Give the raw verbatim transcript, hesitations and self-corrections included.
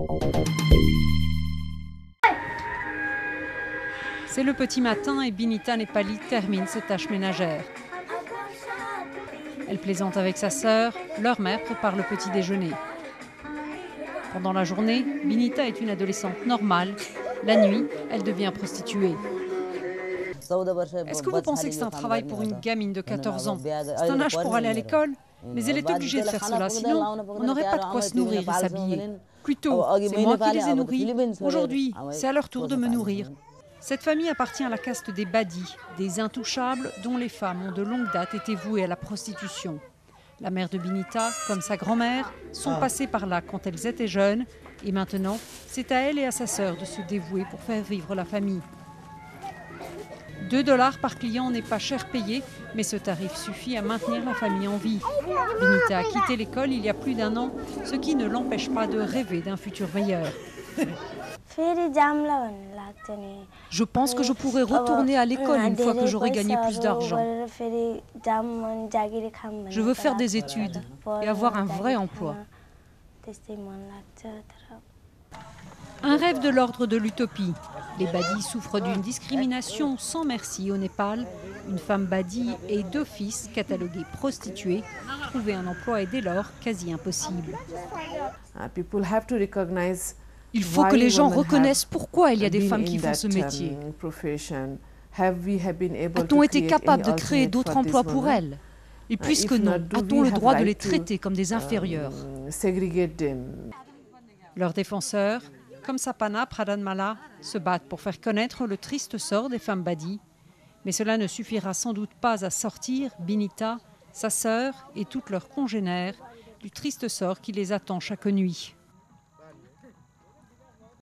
C'est le petit matin et Binita Nepali termine ses tâches ménagères. Elle plaisante avec sa sœur, leur mère prépare le petit déjeuner. Pendant la journée, Binita est une adolescente normale. La nuit, elle devient prostituée. Est-ce que vous pensez que c'est un travail pour une gamine de quatorze ans? C'est un âge pour aller à l'école? Mais elle est obligée de faire cela, sinon on n'aurait pas de quoi se nourrir et s'habiller. Plutôt, c'est moi qui les ai nourris. Aujourd'hui, c'est à leur tour de me nourrir. Cette famille appartient à la caste des badis, des intouchables dont les femmes ont de longue date été vouées à la prostitution. La mère de Binita, comme sa grand-mère, sont passées par là quand elles étaient jeunes et maintenant, c'est à elle et à sa sœur de se dévouer pour faire vivre la famille. deux dollars par client n'est pas cher payé, mais ce tarif suffit à maintenir la famille en vie. Binita a quitté l'école il y a plus d'un an, ce qui ne l'empêche pas de rêver d'un futur meilleur. Je pense que je pourrais retourner à l'école une fois que j'aurai gagné plus d'argent. Je veux faire des études et avoir un vrai emploi. Un rêve de l'ordre de l'utopie. Les badis souffrent d'une discrimination sans merci au Népal. Une femme badi est d'office cataloguée prostituée. Trouver un emploi est dès lors quasi impossible. Il faut que les gens reconnaissent pourquoi il y a des femmes qui font ce métier. A-t-on été capable de créer d'autres emplois pour elles? Et puisque non, a-t-on le droit de les traiter comme des inférieurs? Leurs défenseurs, comme Sapana Pradhanmala, se battent pour faire connaître le triste sort des femmes badis. Mais cela ne suffira sans doute pas à sortir Binita, sa sœur et toutes leurs congénères du triste sort qui les attend chaque nuit.